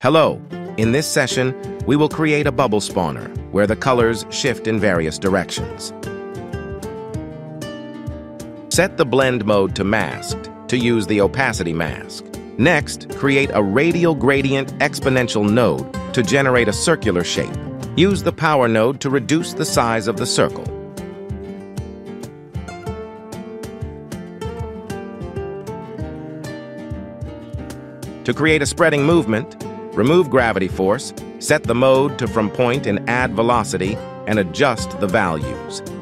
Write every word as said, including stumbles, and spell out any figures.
Hello! In this session, we will create a bubble spawner where the colors shift in various directions. Set the blend mode to masked to use the opacity mask. Next, create a radial gradient exponential node to generate a circular shape. Use the power node to reduce the size of the circle. To create a spreading movement, remove gravity force, set the mode to from point and add velocity, and adjust the values.